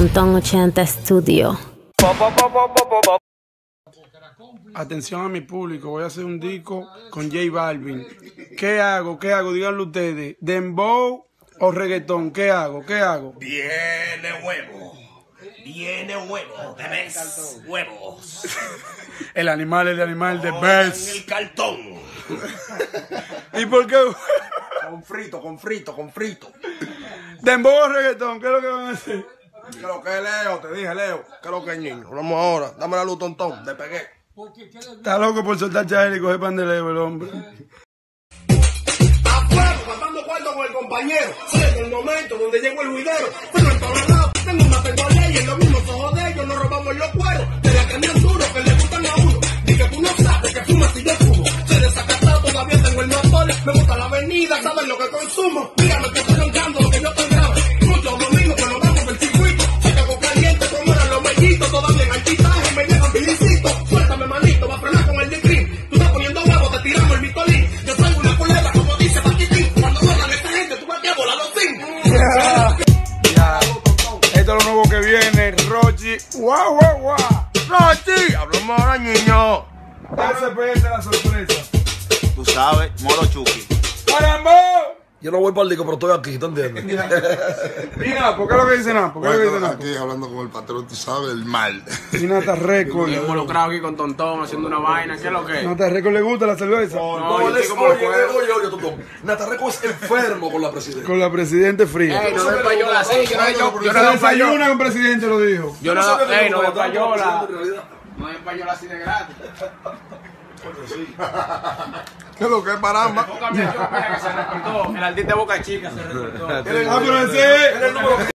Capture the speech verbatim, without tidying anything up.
Tontón ochenta Studio. Atención a mi público, voy a hacer un disco con J Balvin. ¿Qué hago? ¿Qué hago? Díganlo ustedes. ¿Dembow o reggaetón? ¿Qué hago? ¿Qué hago? Viene huevo. Viene huevo. De vez. Huevos. El animal, el animal de En Best. el cartón. ¿Y por qué? Con frito, con frito, con frito. ¿Dembow o reggaetón? ¿Qué es lo que van a hacer? ¿Qué es lo que es, Leo? Te dije, Leo. ¿Qué es lo que es, niño? Vamos ahora. Dame la luz, tontón. Despegué. Está loco por soltar chaval y coger pan de leo el hombre. Afuera, pasando cuarto con el compañero. Soy el momento donde llegó el juidero. Pero en todos lados tengo una tengo ley. En los mismos ojos de ellos nos robamos los cueros. De la que me duro que le gustan a uno. Y que tú no sabes que fumas y yo fumo. Se desacatado, todavía tengo el motor. Me gusta la avenida, sabes lo que consumo. Mírame que estoy roncando lo que yo estoy grave. Muchos domingos que nos vamos del circuito. Se cago caliente como eran los mellitos. Todavía en altitaje me llevan vilicito. Suéltame manito, va a frenar con el decrin. Tú estás poniendo huevos, te tiramos el vitolín. Yo soy una culebra como dice Paquitín. Cuando vuelan esta gente, tú vas a volar los sin. Ya. Ya. Esto es lo nuevo que viene, Rochi. ¡Guau, guau, guau! ¡Rochi! Hablamos ahora, niño. S P S la sorpresa. Tú sabes, modo Chucky. ¡Caramba! Yo no voy para el disco, pero estoy aquí, ¿tú entiendes? Mira, ¿por qué lo que dice nada? ¿Por qué lo que dice nada? Aquí hablando con el patrón, tú sabes, el mal. Y Nata Record. Involucrado aquí con Tontón haciendo una vaina, ¿qué es lo que es? Nata Record le gusta la cerveza. No, yo él es, estoy como oye, el juego. oye, oye, Tontón. Natarreco es enfermo con la presidenta. Con la presidente fría. Ey, no me payola así, yo no yo, yo Se no doy desayuna payola. con presidente, lo dijo. Yo no ¿Tú sabes que ey, no no doy votaron por la payola. presidenta en realidad? No doy payola así de gratis. ¿Qué es lo que es paramba? Bócame yo, mira que se reportó. El artista de Boca Chica se reportó. Ah, pero ese es.